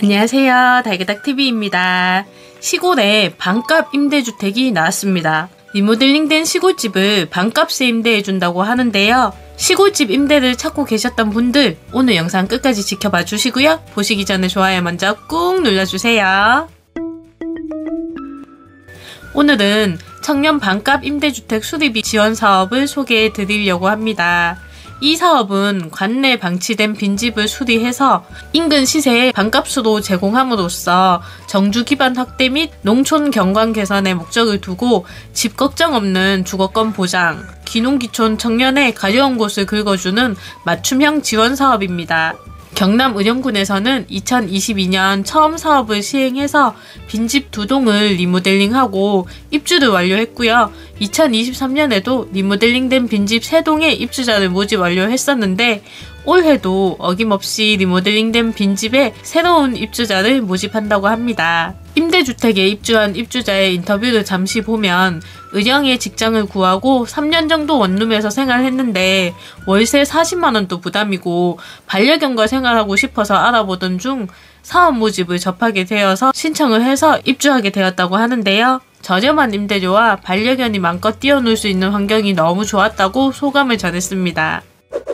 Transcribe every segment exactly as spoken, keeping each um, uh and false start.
안녕하세요, 달그닥티비입니다. 시골에 반값 임대주택이 나왔습니다. 리모델링된 시골집을 반값에 임대해준다고 하는데요. 시골집 임대를 찾고 계셨던 분들 오늘 영상 끝까지 지켜봐 주시고요. 보시기 전에 좋아요 먼저 꾹 눌러주세요. 오늘은 청년 반값 임대주택 수리비 지원 사업을 소개해 드리려고 합니다. 이 사업은 관내 방치된 빈집을 수리해서 인근 시세에 반값으로 제공함으로써 정주 기반 확대 및 농촌 경관 개선의 목적을 두고 집 걱정 없는 주거권 보장, 귀농귀촌 청년의 가려운 곳을 긁어주는 맞춤형 지원 사업입니다. 경남 의령군에서는 이천이십이 년 처음 사업을 시행해서 빈집 두 동을 리모델링하고 입주를 완료했고요. 이천이십삼 년에도 리모델링된 빈집 세 동의 입주자를 모집 완료했었는데 올해도 어김없이 리모델링된 빈집에 새로운 입주자를 모집한다고 합니다. 임대주택에 입주한 입주자의 인터뷰를 잠시 보면 의령에 직장을 구하고 삼 년 정도 원룸에서 생활했는데 월세 사십만 원도 부담이고 반려견과 생활하고 싶어서 알아보던 중 사업 모집을 접하게 되어서 신청을 해서 입주하게 되었다고 하는데요. 저렴한 임대료와 반려견이 마음껏 뛰어놀 수 있는 환경이 너무 좋았다고 소감을 전했습니다.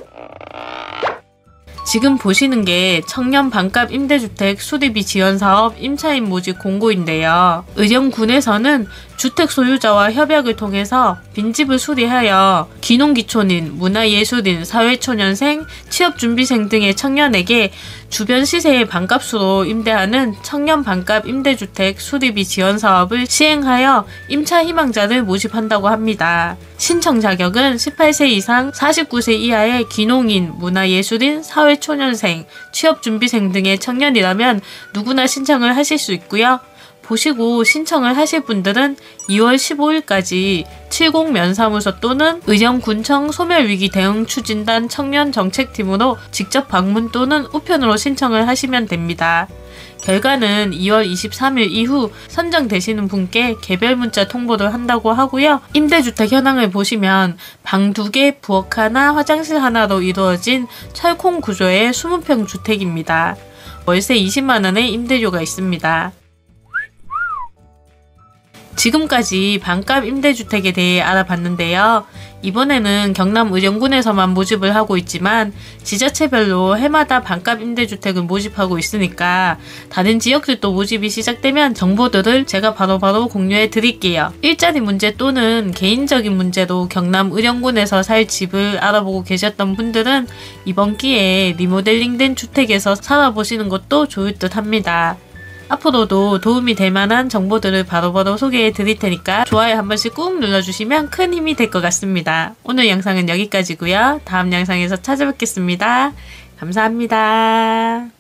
지금 보시는 게 청년 반값 임대주택 수리비 지원 사업 임차인 모집 공고인데요. 의령군에서는 주택 소유자와 협약을 통해서 빈집을 수리하여 귀농귀촌인, 문화예술인, 사회초년생, 취업준비생 등의 청년에게 주변 시세의 반값으로 임대하는 청년 반값 임대주택 수리비 지원 사업을 시행하여 임차 희망자를 모집한다고 합니다. 신청 자격은 십팔 세 이상 사십구 세 이하의 귀농인, 문화예술인, 사회초년생, 취업준비생 등의 청년이라면 누구나 신청을 하실 수 있고요. 보시고 신청을 하실 분들은 이월 십오일까지 칠십 면사무소 또는 의령군청 소멸위기 대응 추진단 청년정책팀으로 직접 방문 또는 우편으로 신청을 하시면 됩니다. 결과는 이월 이십삼일 이후 선정되시는 분께 개별 문자 통보를 한다고 하고요. 임대주택 현황을 보시면 방 두 개, 부엌 하나, 화장실 하나로 이루어진 철콩 구조의 이십 평 주택입니다. 월세 이십만 원의 임대료가 있습니다. 지금까지 반값 임대주택에 대해 알아봤는데요. 이번에는 경남 의령군에서만 모집을 하고 있지만 지자체별로 해마다 반값 임대주택을 모집하고 있으니까 다른 지역들도 모집이 시작되면 정보들을 제가 바로바로 공유해 드릴게요. 일자리 문제 또는 개인적인 문제로 경남 의령군에서 살 집을 알아보고 계셨던 분들은 이번 기회에 리모델링된 주택에서 살아보시는 것도 좋을 듯 합니다. 앞으로도 도움이 될 만한 정보들을 바로바로 소개해 드릴 테니까 좋아요 한 번씩 꾹 눌러주시면 큰 힘이 될 것 같습니다. 오늘 영상은 여기까지고요. 다음 영상에서 찾아뵙겠습니다. 감사합니다.